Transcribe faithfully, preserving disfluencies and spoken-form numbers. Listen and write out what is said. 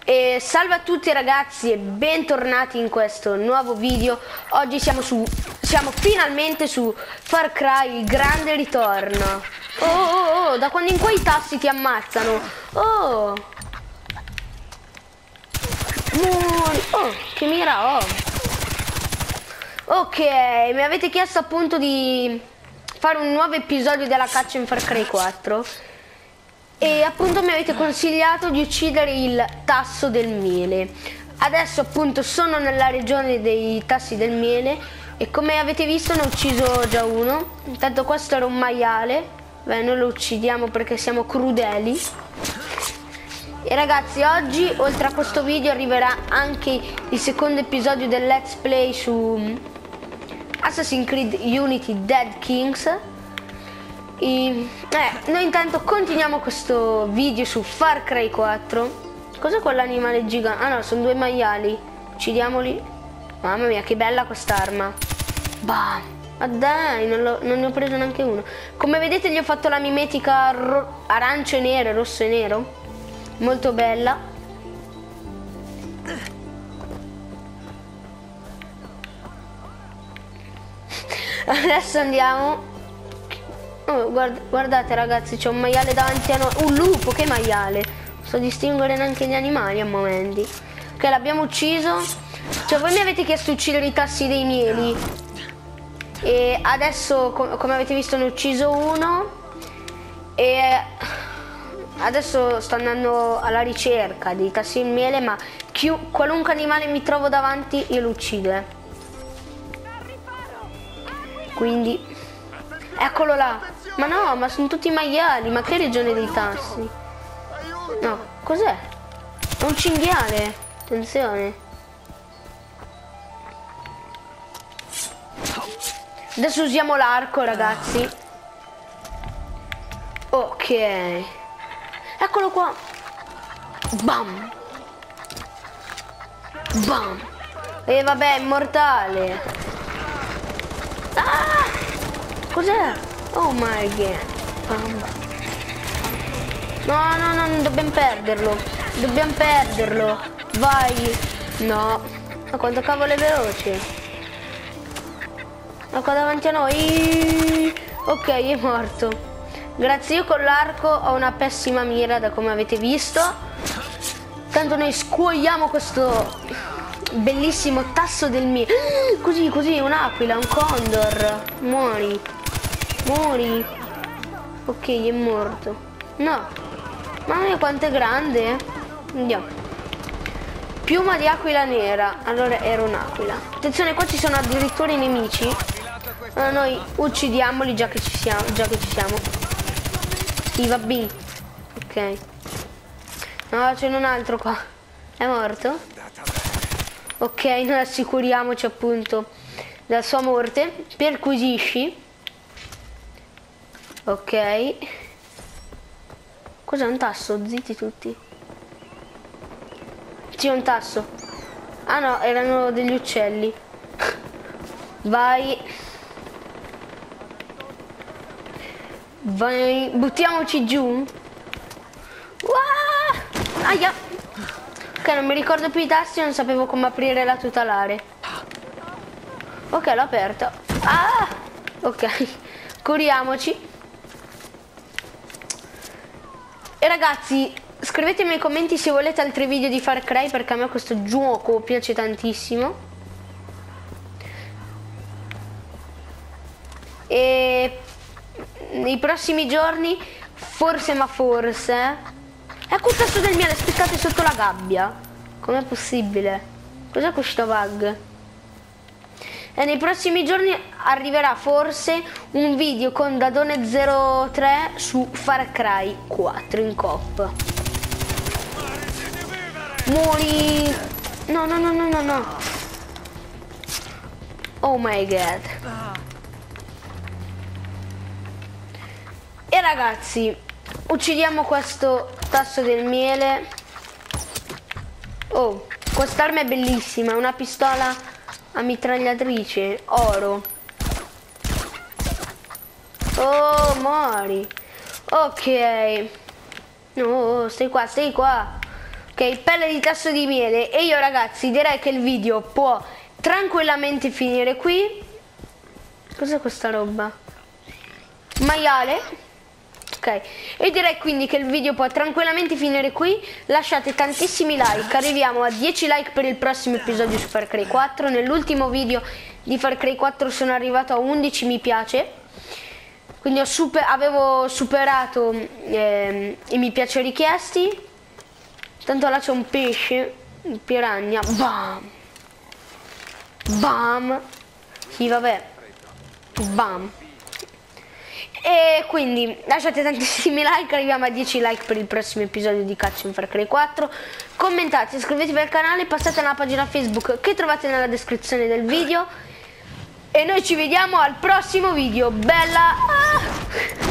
E salve a tutti ragazzi e bentornati in questo nuovo video. Oggi siamo su siamo finalmente su Far Cry, il grande ritorno. Oh, oh, oh, da quando in qua i tassi ti ammazzano. Oh, Muori. Oh, che mira ho. Ok, mi avete chiesto appunto di fare un nuovo episodio della caccia in Far Cry quattro e appunto mi avete consigliato di uccidere il tasso del miele. Adesso appunto sono nella regione dei tassi del miele e come avete visto ne ho ucciso già uno. Intanto questo era un maiale. Beh, noi lo uccidiamo perché siamo crudeli. E ragazzi, oggi oltre a questo video arriverà anche il secondo episodio del let's play su Assassin's Creed Unity Dead Kings. E, eh, noi intanto continuiamo questo video su Far Cry quattro. Cos'è quell'animale gigante? Ah no, sono due maiali. Uccidiamoli. Mamma mia, che bella quest'arma. Bah, ma dai, non, lo, non ne ho preso neanche uno. Come vedete gli ho fatto la mimetica arancio e nero, rosso e nero. Molto bella. Adesso andiamo. Oh, guarda, guardate ragazzi, c'è un maiale davanti a noi. Un lupo, che maiale. Non so distinguere neanche gli animali a momenti. Ok, l'abbiamo ucciso. Cioè voi mi avete chiesto di uccidere i tassi dei mieli e adesso com come avete visto ne ho ucciso uno e adesso sto andando alla ricerca dei tassi di miele, ma qualunque animale mi trovo davanti io lo uccido, eh. Quindi eccolo là. Ma no, ma sono tutti maiali. Ma che regione dei tassi? No, cos'è? È un cinghiale. Attenzione. Adesso usiamo l'arco, ragazzi. Ok. Eccolo qua. Bam. Bam. E vabbè, è immortale. Ah! Cos'è? Oh my god. Bam. No, no, no, non dobbiamo perderlo. Dobbiamo perderlo. Vai. No. Ma quanto cavolo è veloce. Ma qua davanti a noi. Ok, è morto. Grazie, io con l'arco ho una pessima mira, da come avete visto. Tanto noi scuoiamo questo bellissimo tasso del miele. Così, così, un'aquila, un condor. Muori. Muori. Ok, è morto. No. Mamma mia quanto è grande. Andiamo. Piuma di aquila nera. Allora era un'aquila. Attenzione, qua ci sono addirittura i nemici. Allora noi uccidiamoli già che ci siamo. Già che ci siamo. Sì, va bene. Ok. No, c'è un altro qua. È morto? Ok, noi assicuriamoci appunto della sua morte. Perquisisci. Ok. Cos'è un tasso? Zitti tutti. C'è un tasso. Ah no, erano degli uccelli. Vai. Vai. Buttiamoci giù. Uah! Aia. Ok, non mi ricordo più i tasti, non sapevo come aprire la tutelare. Ok, l'ho aperta. Ah! Ok. Curiamoci. E ragazzi, scrivetemi nei commenti se volete altri video di Far Cry, perché a me questo gioco piace tantissimo. E nei prossimi giorni, forse ma forse, ecco il tasto del miele, aspettate sotto la gabbia. Com'è possibile? Cos'è questo bug? E nei prossimi giorni arriverà forse un video con Dadone zero tre su Far Cry quattro in coop. Muori. No, no, no, no, no, no. Oh my god. E ragazzi, uccidiamo questo tasso del miele. Oh, quest'arma è bellissima, una pistola a mitragliatrice, oro. Oh, muori. Ok. No, stai qua, stai qua. Ok, Ok, pelle di tasso di miele. E io ragazzi direi che il video può tranquillamente finire qui. Cos'è questa roba? Maiale. Ok, e direi quindi che il video può tranquillamente finire qui. Lasciate tantissimi like, arriviamo a dieci like per il prossimo episodio su Far Cry quattro. Nell'ultimo video di Far Cry quattro sono arrivato a undici mi piace, quindi ho super, avevo superato eh, i mi piace richiesti. Tanto là c'è un pesce, un piranha, bam, bam, sì vabbè, bam. E quindi lasciate tantissimi like, arriviamo a dieci like per il prossimo episodio di Caccia in Far Cry quattro. Commentate, iscrivetevi al canale, passate alla pagina Facebook che trovate nella descrizione del video. E noi ci vediamo al prossimo video. Bella! Ah!